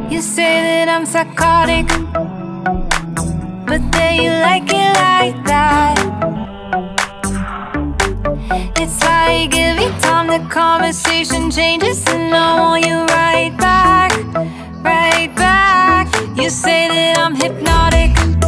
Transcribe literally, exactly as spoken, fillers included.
You say that I'm psychotic, but then you like it like that. It's like every time the conversation changes, and I want you right back, right back. You say that I'm hypnotic,